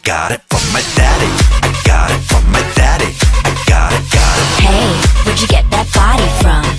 got it from my daddy. I got it from my daddy. I got it, got it. Hey, where'd you get that body from?